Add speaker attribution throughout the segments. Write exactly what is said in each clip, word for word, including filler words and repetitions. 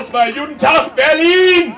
Speaker 1: erstmal guten Tag, Berlin!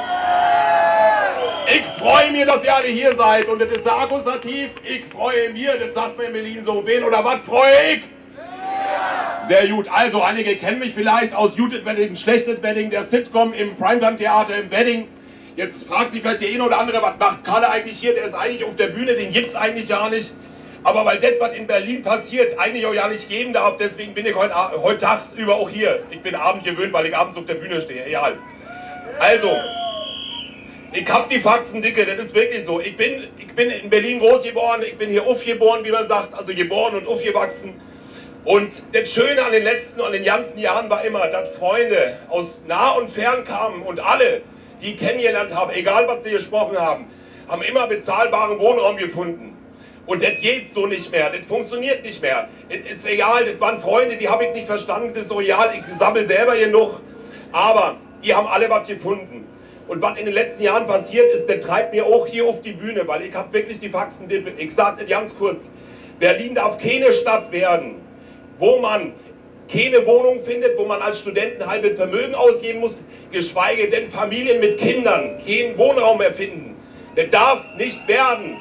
Speaker 1: Ich freue mich, dass ihr alle hier seid und das ist der Akkusativ. Ich freue mich, das sagt man in Berlin so. Wen oder was freue ich? Sehr gut. Also, einige kennen mich vielleicht aus Judith Wedding, Schlechtes Wedding, der Sitcom im Primetime-Theater im Wedding. Jetzt fragt sich vielleicht der eine oder andere, was macht Kalle eigentlich hier? Der ist eigentlich auf der Bühne, den gibt es eigentlich gar nicht. Aber weil das, was in Berlin passiert, eigentlich auch ja nicht geben darf, deswegen bin ich heute, heute tagsüber auch hier. Ich bin abend gewöhnt, weil ich abends auf der Bühne stehe. Egal. Also, ich hab die Faxen dicke, das ist wirklich so. Ich bin, ich bin in Berlin groß geworden, ich bin hier aufgeboren, wie man sagt, also geboren und aufgewachsen. Und das Schöne an den letzten und den ganzen Jahren war immer, dass Freunde aus nah und fern kamen und alle, die ich kennengelernt habe, egal was sie gesprochen haben, haben immer bezahlbaren Wohnraum gefunden. Und das geht so nicht mehr, das funktioniert nicht mehr. Das ist egal, das waren Freunde, die habe ich nicht verstanden, das ist so real, ich sammle selber genug. Aber die haben alle was gefunden. Und was in den letzten Jahren passiert ist, das treibt mir auch hier auf die Bühne, weil ich habe wirklich die Faxendippe. Ich sage das ganz kurz, Berlin darf keine Stadt werden, wo man keine Wohnung findet, wo man als Studenten halbes Vermögen ausgeben muss, geschweige denn Familien mit Kindern keinen Wohnraum mehr finden. Das darf nicht werden.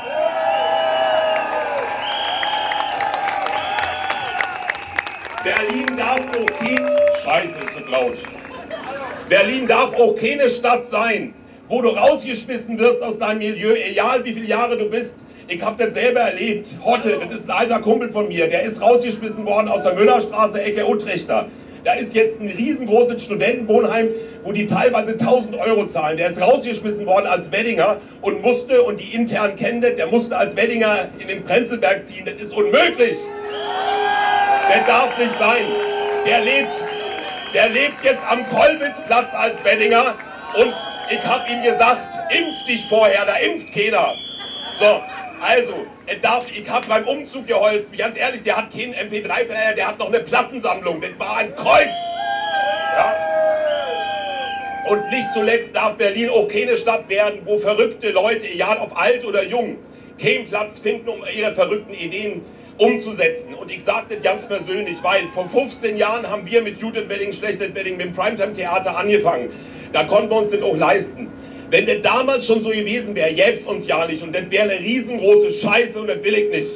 Speaker 1: Berlin darf auch keine... Scheiße, ist das laut. Berlin darf auch keine Stadt sein, wo du rausgeschmissen wirst aus deinem Milieu, egal wie viele Jahre du bist. Ich habe das selber erlebt. Hotte, das ist ein alter Kumpel von mir, der ist rausgeschmissen worden aus der Müllerstraße, Ecke Utrechter. Da ist jetzt ein riesengroßes Studentenwohnheim, wo die teilweise tausend Euro zahlen. Der ist rausgeschmissen worden als Weddinger und musste, und die intern kennen das, der musste als Weddinger in den Prenzlberg ziehen. Das ist unmöglich. Der darf nicht sein. Der lebt, der lebt jetzt am Kollwitzplatz als Weddinger und ich habe ihm gesagt, impf dich vorher, da impft keiner. So. Also, er darf, ich habe beim Umzug geholfen, ganz ehrlich, der hat keinen M P drei Player, der hat noch eine Plattensammlung, das war ein Kreuz. Ja. Und nicht zuletzt darf Berlin auch keine Stadt werden, wo verrückte Leute, egal ob alt oder jung, keinen Platz finden, um ihre verrückten Ideen umzusetzen. Und ich sage das ganz persönlich, weil vor fünfzehn Jahren haben wir mit Judith Wedding, Schlechtes Wedding, mit dem Primetime-Theater angefangen. Da konnten wir uns das auch leisten. Wenn das damals schon so gewesen wäre, gäbe es uns ja nicht und das wäre eine riesengroße Scheiße und das will ich nicht.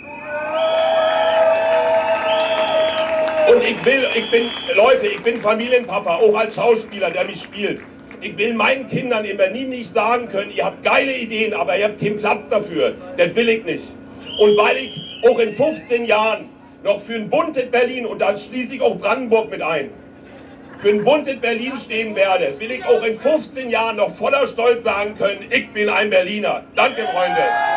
Speaker 1: Und ich will, ich bin, Leute, ich bin Familienpapa, auch als Schauspieler, der mich spielt. Ich will meinen Kindern in Berlin nicht sagen können, ihr habt geile Ideen, aber ihr habt keinen Platz dafür. Das will ich nicht. Und weil ich auch in fünfzehn Jahren noch für ein buntes Berlin, und dann schließe ich auch Brandenburg mit ein, für ein buntes Berlin stehen werde, will ich auch in fünfzehn Jahren noch voller Stolz sagen können, ich bin ein Berliner. Danke, Freunde.